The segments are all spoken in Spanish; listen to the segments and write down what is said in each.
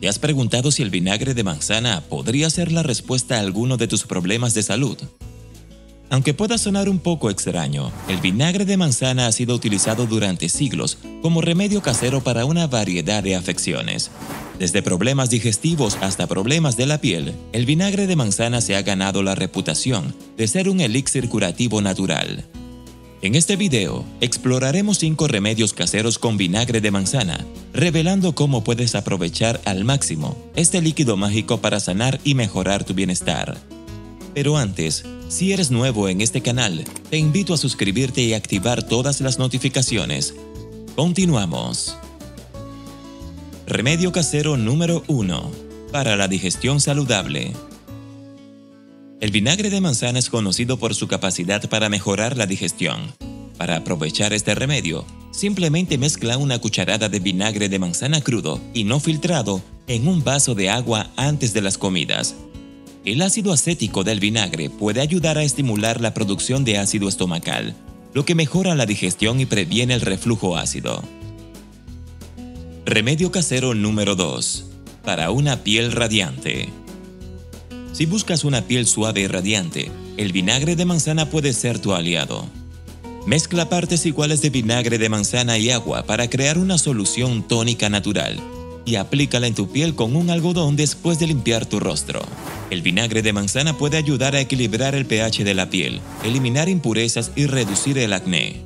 ¿Te has preguntado si el vinagre de manzana podría ser la respuesta a alguno de tus problemas de salud? Aunque pueda sonar un poco extraño, el vinagre de manzana ha sido utilizado durante siglos como remedio casero para una variedad de afecciones. Desde problemas digestivos hasta problemas de la piel, el vinagre de manzana se ha ganado la reputación de ser un elixir curativo natural. En este video, exploraremos 5 remedios caseros con vinagre de manzana, revelando cómo puedes aprovechar al máximo este líquido mágico para sanar y mejorar tu bienestar. Pero antes, si eres nuevo en este canal, te invito a suscribirte y activar todas las notificaciones. Continuamos. Remedio casero número 1. Para la digestión saludable. El vinagre de manzana es conocido por su capacidad para mejorar la digestión. Para aprovechar este remedio, simplemente mezcla una cucharada de vinagre de manzana crudo y no filtrado en un vaso de agua antes de las comidas. El ácido acético del vinagre puede ayudar a estimular la producción de ácido estomacal, lo que mejora la digestión y previene el reflujo ácido. Remedio casero número 2. Para una piel radiante. Si buscas una piel suave y radiante, el vinagre de manzana puede ser tu aliado. Mezcla partes iguales de vinagre de manzana y agua para crear una solución tónica natural y aplícala en tu piel con un algodón después de limpiar tu rostro. El vinagre de manzana puede ayudar a equilibrar el pH de la piel, eliminar impurezas y reducir el acné.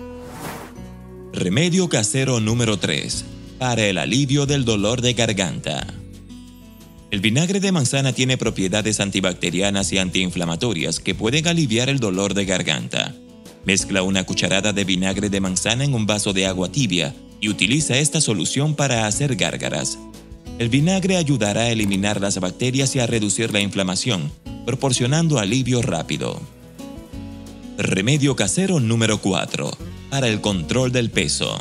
Remedio casero número 3. Para el alivio del dolor de garganta. El vinagre de manzana tiene propiedades antibacterianas y antiinflamatorias que pueden aliviar el dolor de garganta. Mezcla una cucharada de vinagre de manzana en un vaso de agua tibia y utiliza esta solución para hacer gárgaras. El vinagre ayudará a eliminar las bacterias y a reducir la inflamación, proporcionando alivio rápido. Remedio casero número 4. Para el control del peso.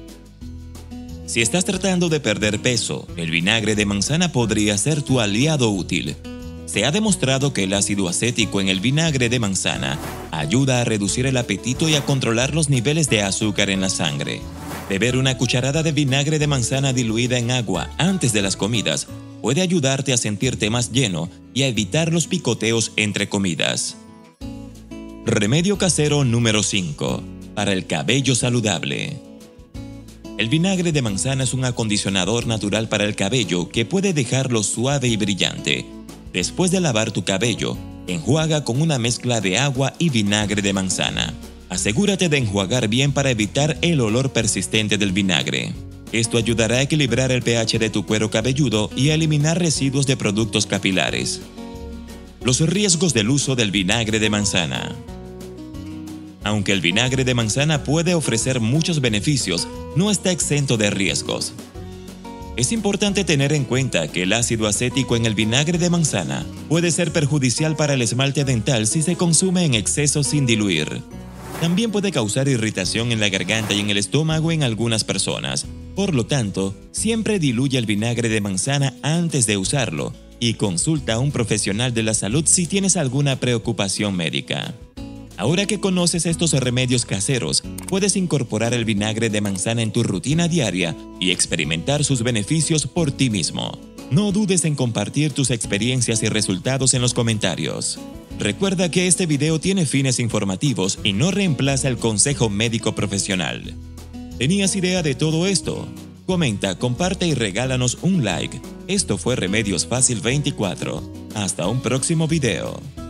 Si estás tratando de perder peso, el vinagre de manzana podría ser tu aliado útil. Se ha demostrado que el ácido acético en el vinagre de manzana ayuda a reducir el apetito y a controlar los niveles de azúcar en la sangre. Beber una cucharada de vinagre de manzana diluida en agua antes de las comidas puede ayudarte a sentirte más lleno y a evitar los picoteos entre comidas. Remedio casero número 5. Para el cabello saludable. El vinagre de manzana es un acondicionador natural para el cabello que puede dejarlo suave y brillante. Después de lavar tu cabello, enjuaga con una mezcla de agua y vinagre de manzana. Asegúrate de enjuagar bien para evitar el olor persistente del vinagre. Esto ayudará a equilibrar el pH de tu cuero cabelludo y a eliminar residuos de productos capilares. Los riesgos del uso del vinagre de manzana. Aunque el vinagre de manzana puede ofrecer muchos beneficios, no está exento de riesgos. Es importante tener en cuenta que el ácido acético en el vinagre de manzana puede ser perjudicial para el esmalte dental si se consume en exceso sin diluir. También puede causar irritación en la garganta y en el estómago en algunas personas. Por lo tanto, siempre diluye el vinagre de manzana antes de usarlo y consulta a un profesional de la salud si tienes alguna preocupación médica. Ahora que conoces estos remedios caseros, puedes incorporar el vinagre de manzana en tu rutina diaria y experimentar sus beneficios por ti mismo. No dudes en compartir tus experiencias y resultados en los comentarios. Recuerda que este video tiene fines informativos y no reemplaza el consejo médico profesional. ¿Tenías idea de todo esto? Comenta, comparte y regálanos un like. Esto fue Remedios Fácil 24. Hasta un próximo video.